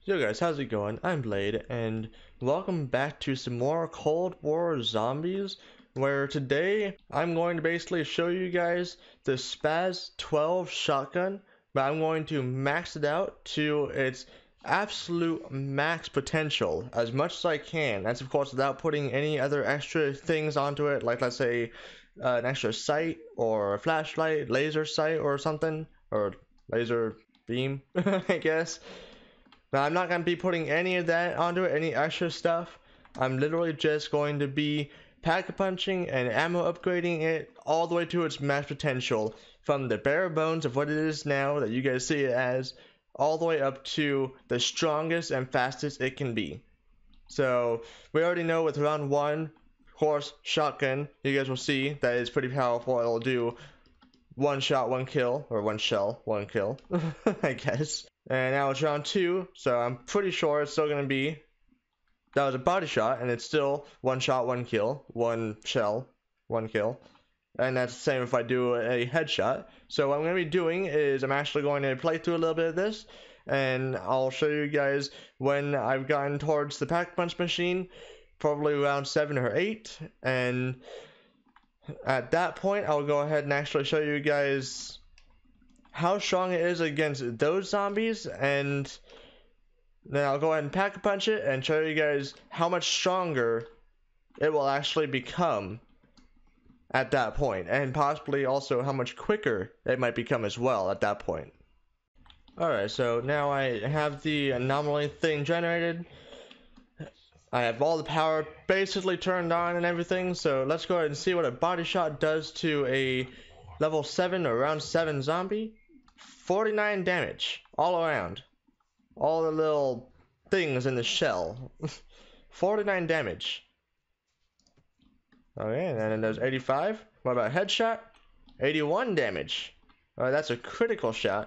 Yo guys, how's it going? I'm Blade, and welcome back to some more Cold War Zombies, where today I'm going to basically show you guys the Spaz 12 shotgun, but I'm going to max it out to its absolute max potential, as much as I can. That's of course without putting any other extra things onto it, like let's say an extra sight, or a flashlight, laser sight, or something, or laser beam, I guess. Now, I'm not going to be putting any of that onto it, any extra stuff. I'm literally just going to be pack punching and ammo upgrading it all the way to its max potential, from the bare bones of what it is now that you guys see it as, all the way up to the strongest and fastest it can be. So we already know with round 1, of course, shotgun, you guys will see that it's pretty powerful. It'll do one shot, one kill, or one shell, one kill, I guess. And now it's round 2, so I'm pretty sure it's still going to be, that was a body shot, and it's still one shot, one kill, one shell, one kill. And that's the same if I do a headshot. So what I'm going to be doing is I'm actually going to play through a little bit of this, and I'll show you guys when I've gotten towards the pack punch machine, probably around 7 or 8, and at that point I'll go ahead and actually show you guys how strong it is against those zombies, and then I'll go ahead and pack a punch it and show you guys how much stronger it will actually become at that point, and possibly also how much quicker it might become as well at that point. Alright, so now I have the anomaly thing generated. I have all the power basically turned on and everything, so let's go ahead and see what a body shot does to a level 7 or round 7 zombie. 49 damage all around. All the little things in the shell. 49 damage. Okay, and then there's 85. What about headshot? 81 damage. Alright, that's a critical shot.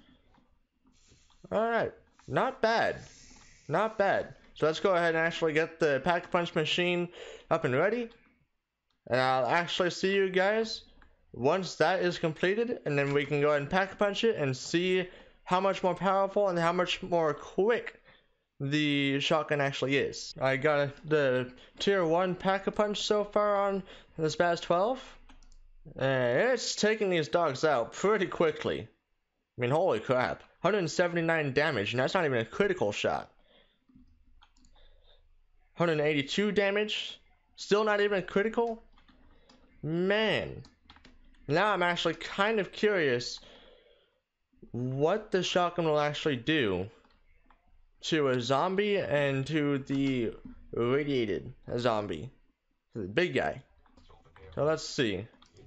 Alright, not bad. Not bad. So let's go ahead and actually get the pack punch machine up and ready. And I'll actually see you guys once that is completed, and then we can go ahead and pack punch it and see how much more powerful and how much more quick the shotgun actually is. I got the tier 1 pack punch so far on the Spaz 12, and it's taking these dogs out pretty quickly. I mean, holy crap, 179 damage, and that's not even a critical shot. 182 damage, still not even critical. Man, now I'm actually kind of curious what the shotgun will actually do to a zombie and to the radiated zombie, to the big guy. So let's see.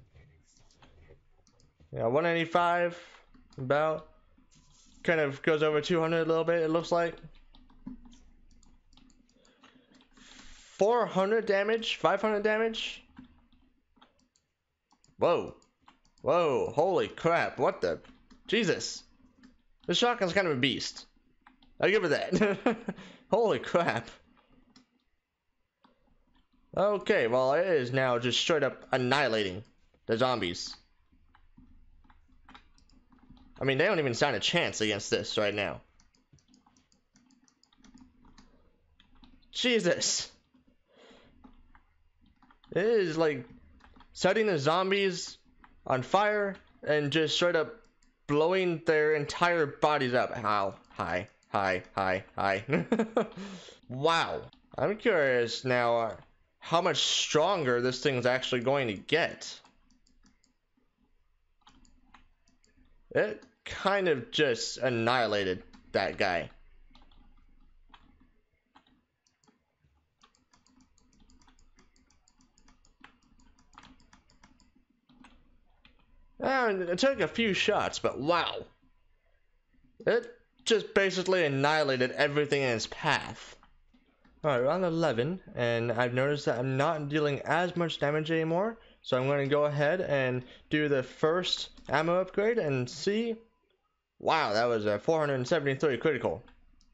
Yeah, 185 about, kind of goes over 200 a little bit, it looks like. 400 damage, 500 damage. Whoa. Whoa, holy crap, what the? Jesus. The shotgun's kind of a beast. I'll give it that. Holy crap. Okay, well, it is now just straight up annihilating the zombies. I mean, they don't even stand a chance against this right now. Jesus. It is like setting the zombies on fire and just straight up blowing their entire bodies up. How? Hi. Wow. I'm curious now how much stronger this thing's actually going to get. It kind of just annihilated that guy. It took a few shots, but wow. It just basically annihilated everything in its path. Alright, round 11, and I've noticed that I'm not dealing as much damage anymore, so I'm going to go ahead and do the first ammo upgrade and see. Wow, that was a 473 critical.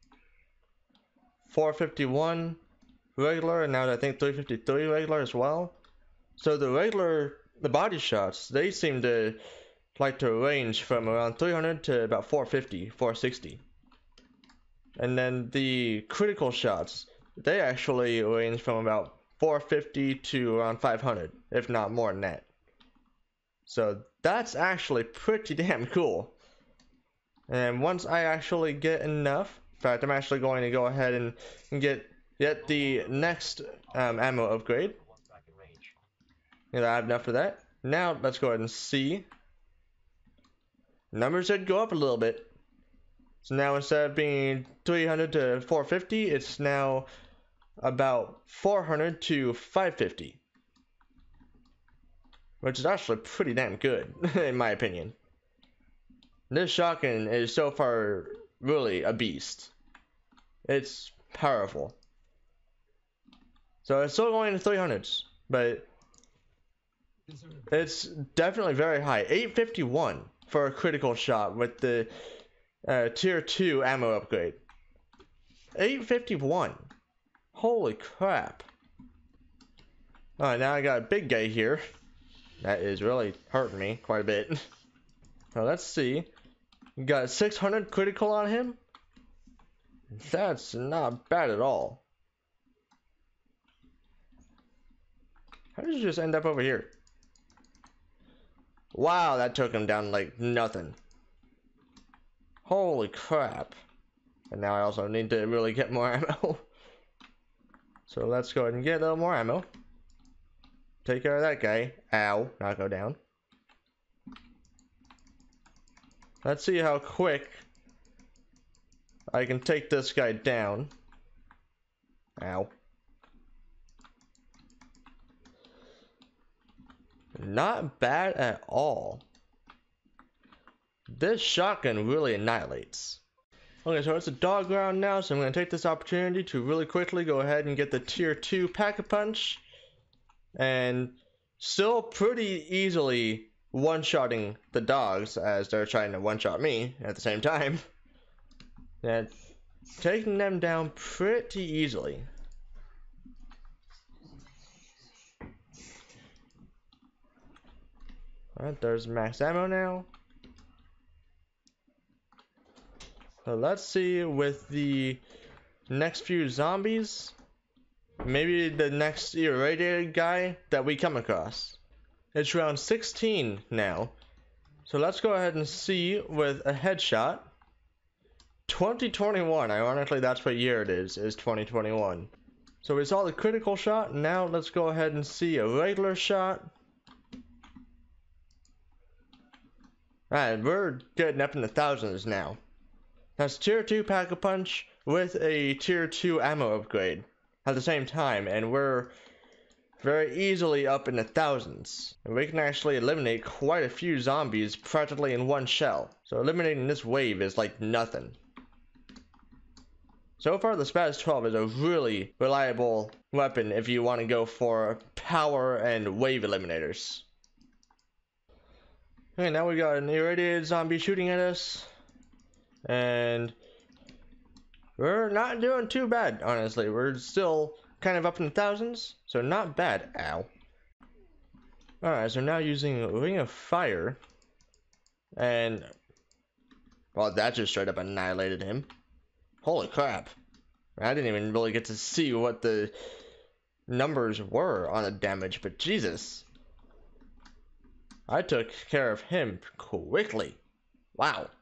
451 regular, and now I think 353 regular as well. So the body shots, they seem to like to range from around 300 to about 450, 460. And then the critical shots, they actually range from about 450 to around 500, if not more than that. So that's actually pretty damn cool. And once I actually get enough, in fact, I'm actually going to go ahead and get the next ammo upgrade. And I have enough of that. Now let's go ahead and see. Numbers did go up a little bit. So now instead of being 300 to 450, it's now about 400 to 550. Which is actually pretty damn good, in my opinion. This shotgun is so far really a beast. It's powerful. So it's still going to 300s, but it's definitely very high. 851 for a critical shot with the tier 2 ammo upgrade. 851. Holy crap. Alright, now I got a big guy here. That is really hurting me quite a bit. Now let's see. We got 600 critical on him. That's not bad at all. How did you just end up over here? Wow, that took him down like nothing. Holy crap. And now I also need to really get more ammo. So let's go ahead and get a little more ammo. Take care of that guy. Ow, not go down. Let's see how quick I can take this guy down. Ow. Not bad at all. This shotgun really annihilates. Okay, so it's a dog round now, so I'm going to take this opportunity to really quickly go ahead and get the tier 2 pack-a-punch. And still pretty easily one-shotting the dogs as they're trying to one-shot me at the same time. And taking them down pretty easily. Alright, there's max ammo now. So let's see with the next few zombies. Maybe the next irradiated guy that we come across. It's round 16 now. So let's go ahead and see with a headshot. 2021, ironically that's what year it is 2021. So we saw the critical shot, now let's go ahead and see a regular shot. Alright, we're getting up in the thousands now. That's tier 2 pack-a-punch with a tier 2 ammo upgrade at the same time, and we're very easily up in the thousands. And we can actually eliminate quite a few zombies practically in one shell. So eliminating this wave is like nothing. So far the Spaz 12 is a really reliable weapon if you want to go for power and wave eliminators. Okay, now we got an irradiated zombie shooting at us. And we're not doing too bad, honestly. We're still kind of up in the thousands, so not bad. Ow. Alright, so now using Ring of Fire. And, well, that just straight up annihilated him. Holy crap. I didn't even really get to see what the numbers were on the damage, but Jesus. I took care of him quickly. Wow.